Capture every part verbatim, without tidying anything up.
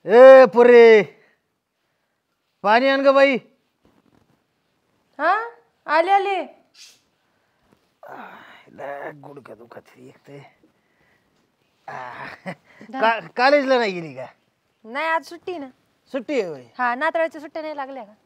ए पुरे पाणी आण ग बाई. हा आले आले. गुडघा दुखत ते कॉलेजला नाही गेली का? नाही आज सुट्टी ना. सुट्टी आहे होय? हा नाताळच्या सुट्ट्या नाही लागल्या का?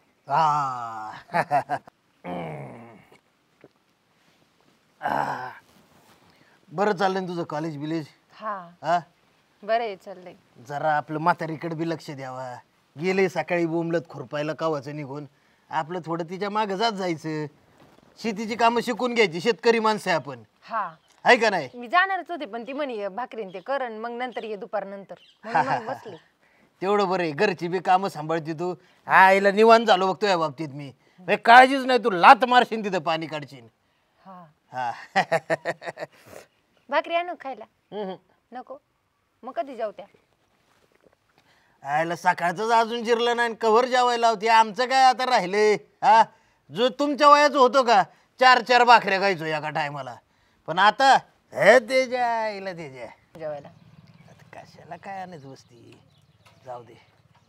हा बरं चाललंय तुझं कॉलेज बिलेज? हा हा बरं आहे चाललंय. जरा आपलं म्हातारीकडे बी लक्ष द्यावा. गेले सकाळी बोंबलत खुरपायला कावाचं निघून आपलं थोडं तिच्या मागं जात जायचं. शेतीची कामं शिकून घ्यायची. शेतकरी माणसं आहे आपण. हा आहे का नाही? मी जाणारच होते पण ती म्हणे भाकरीन ते करण मग नंतर ये दुपार नंतर मग बसले. तेवढं बरं आहे. घरची बी कामं सांभाळते तू. आईला निवांत झालो बघतो या बाबतीत मी. काळजीच नाही. तू लात मारशील तिथं पाणी काढशील. हा हा भाकरी आणू खायला? नको मग कधी जाऊ त्या? आयला सकाळचं अजून जिरलं नाही कव्हर जेवायला होती. आमचं काय आता राहिले. हा जो तुमच्या वयाचं होतो का चार चार भाकऱ्या खायचो एका टायमाला. पण आता हे तेजा आईला तेजा जेवायला आता कशाला काय आणत बसती. जाऊ दे.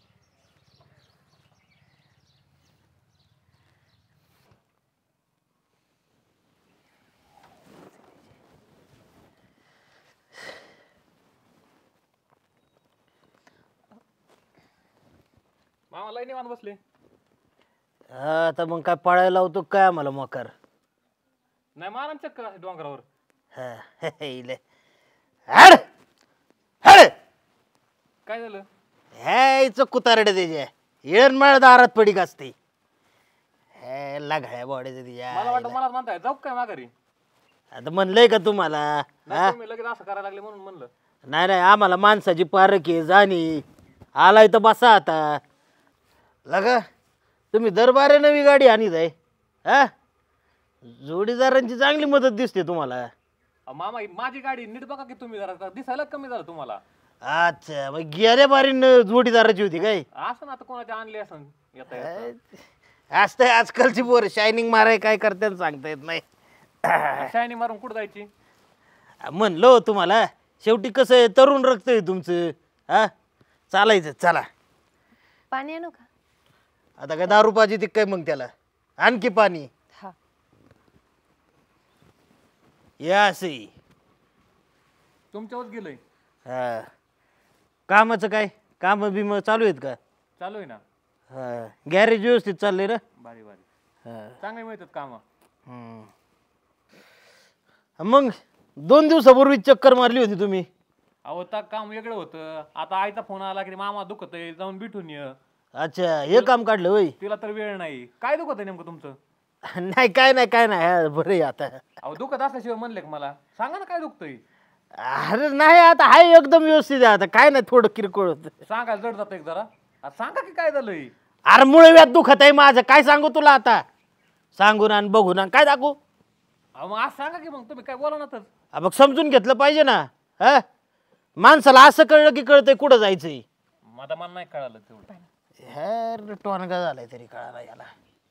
मामा लय निवांत बसले. हा आता मग काय पळायला लावतो काय आम्हाला मकर? नाही मारा चक्कर आहे डोंगरावर. हड हड काय झालं? ह्याच कुतारडे त्याच्या येणमाळ दारात पडी असते. हे लाघळ्या बॉडीचं मला तिच्या. वाटतं मला म्हणताय जाऊ काय माघारी? आता म्हणलंय का तुम्हाला? नाही तुम्ही लगेच असं करायला लागले म्हणून म्हणलं. नाही नाही आम्हाला माणसाची पारख आहे जाणी. आलाय तर बसा आता. लगा तुम्ही दरबारे नवी गाडी आणीत आहे. हा जोडीदारांची चांगली मदत दिसते तुम्हाला. अहो मामा ही माझी गाडी नीट बघा की तुम्ही जरा दिसायला कमी झालं तुम्हाला. अच्छा मग गेल्या बारीन जोडीदाराची होती काय? असं ना आता कोणाची आणली असं येता येता. असतंय आजकालची पोर शायनिंग माराय काय करते सांगता येत नाही. शायनी मारून कुठं जायची? म्हणलो तुम्हाला शेवटी कसं आहे तरुण रक्त आहे तुमचं. हा चालायचं चला. पाणी आणू का? आता काय दारू पाहिजे ती काय मग त्याला आणखी पाणी? हा या असे तुमच्यावर गेलंय. हा कामाचं काय काम बिम चालू आहेत का? चालू आहे ना. हा गॅरेज व्यवस्थित चाललंय ना? बारी बारी हा चांगले मिळतात काम. हम्म. मग दोन दिवसापूर्वी चक्कर मारली होती तुम्ही. अहो तर काम वेगळं होतं. आता आईचा फोन आला की मामा दुखत आहे जाऊन भेटून ये. अच्छा हे काम काढलं होय. तिला तर वेळ नाही. काय दुखत आहे नेमकं तुमचं? नाही काय नाही काय नाही बरं आहे आता. अहो दुखत असल्याशिवाय म्हणले का मला सांगा ना काय दुखतंय? अरे नाही आता हाय एकदम व्यवस्थित आहे आता काय नाही थोडं किरकोळ होत. सांगायला जड जात एक जरा. सांगा की काय झालंय? अरे मुळे व्यात दुखत आहे माझं काय सांगू तुला आता. सांगून आण बघून आण काय दाखवू? अहो मग आज सांगा की मग तुम्ही काय बोला ना तर. मग समजून घेतलं पाहिजे ना. हा माणसाला असं कळलं की कळतंय कुठं जायचंय. माझा मन नाही कळालं तेवढं. हे टोनगा झालाय तरी कळाला याला.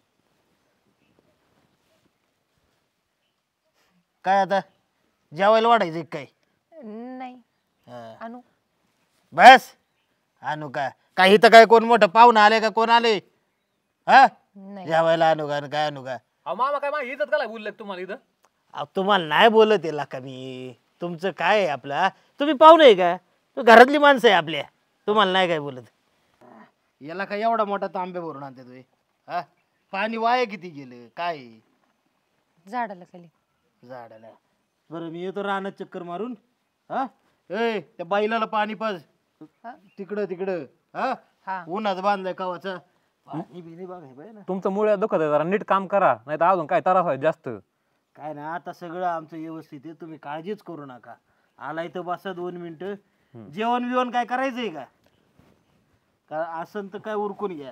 काय आता जेवायला वाढायचं काय? नाही आणू बस आणू का? काही तर काय कोण मोठं पाहुणं आले का कोण आले? हा जेवायला आणू का काय आणू का? अहो मामा काय माझी इज्जत काय बोलले तुम्हाला इथं? अहो तुम्हाला नाही बोलत आहे का मी. तुमचं काय आहे आपला तुम्ही पाहुणे आहे का? तू घरातली माणसं आहे आपल्या. तुम्हाला नाही काय बोलत. याला काय एवढा मोठा तांबे भरून आणते तुम्ही? हा पाणी वाया किती गेलं काय? झाडाला खाली झाडाला. बरं मी येतो रानात चक्कर मारून. हा ए त्या बैलाला पाणी पाज तिकडं तिकडं. हा उन्हात बांधलाय कवाचा. पाणी बिनी बघाय पाहिजे ना. तुमचं मुळे दुखत आहे जरा नीट काम करा नाही तर अजून काय त्रास व्हायचा जास्त. काय ना आता सगळं आमचं व्यवस्थित आहे. तुम्ही काळजीच करू नका. आला इथं बसा दोन मिनिटं. जेवण बिवण काय करायचंय का? का असं तर काय उरकून घ्या.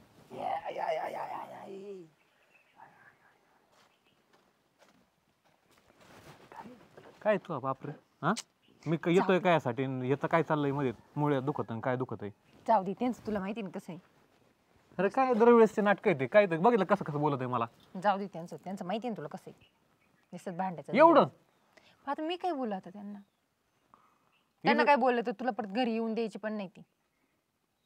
काय तू बापरे. हा मी येतोय काय यासाठी याचं काय चाललंय मध्ये मुळे दुखत काय दुखत आहे? जाऊ दे त्यांचं तुला माहिती ना कसं आहे. अरे काय दरवेळेसचे नाटक आहे ते काय ते बघितलं कसं कसं बोलत आहे मला. जाऊ दे त्यांचं त्यांचं माहिती ना तुला कसं आहे. दिसत भांडायचं एवढं. आता मी काय बोलू आता त्यांना त्यांना काय बोललं तर तुला परत घरी येऊन द्यायची पण नाही ती.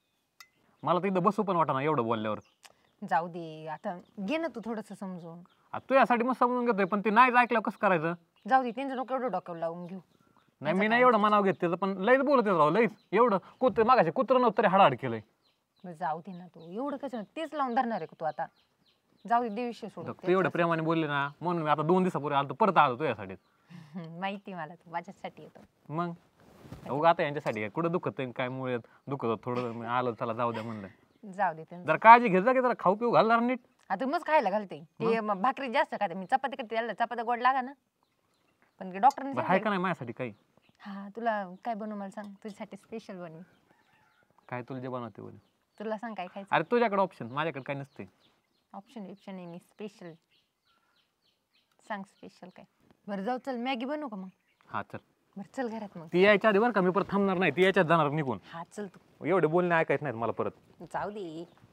मला तर इथं बसू पण वाटा ना एवढं बोलल्यावर. जाऊ दे आता, घे ना तू थोडस समजून. आ, तू यासाठी मग समजून घेतोय पण ते नाहीच ऐकलं कसं करायचं. जाऊ दे, त्यांचं नको एवढं डोक्यावर लावून घेऊ. नाही मी नाही एवढं मनाव घेत त्याचं, पण लईच बोलत येत राव लईच. एवढं कुत्र मागाशी कुत्र नव्हतं तरी हाडाहाड केलंय. बरं, जाऊ दे ना तू, एवढं कसं तेच लावून धरणार आहे का तू आता? जाऊ दे, दे विषय सोडून. तू एवढ्या प्रेमाने बोलले ना म्हणून मी आता दोन दिवसापूर्वी आलो परत आलो तू यासाठी. हम्म, माहिती मला, तू माझ्यासाठी येतो. मग उगा आता यांच्यासाठी आहे. कुठं दुखत आहे काय मुळे दुखत होतं थोडं, मी आलो चला जाऊ द्या म्हणलं. जाऊ दे त्यांचं. जरा काळजी घे जा की जरा खाऊ पिऊ घालणार नीट. आता मग खायला घालते ते, मग भाकरी जास्त खाते मी, चपाती करते त्याला चपात्या गोड लागा ना. पण डॉक्टरने बरं, आहे का नाही माझ्यासाठी काही? हा, तुला काय बनवू मला सांग, तुझ्यासाठी स्पेशल बनवी. काय तुला जे बनवते बोल. तुला सांग काय खायचं. अरे तुझ्याकडे ऑप्शन, माझ्याकडे काय नसते. ऑप्शन ऑप्शन आहे मी स्पेशल. सांग स्पेशल काय. बरं जाऊ, चल मॅगी बनवू का मग? हा चल. बरं चल घरात मग. ती यायच्या आधी बरं का, मी परत थांबणार नाही. ती यायच्यात जाणार निघून. हा चल तू. एवढे बोलणे ऐकायचं नाहीत मला परत. जाऊ दे.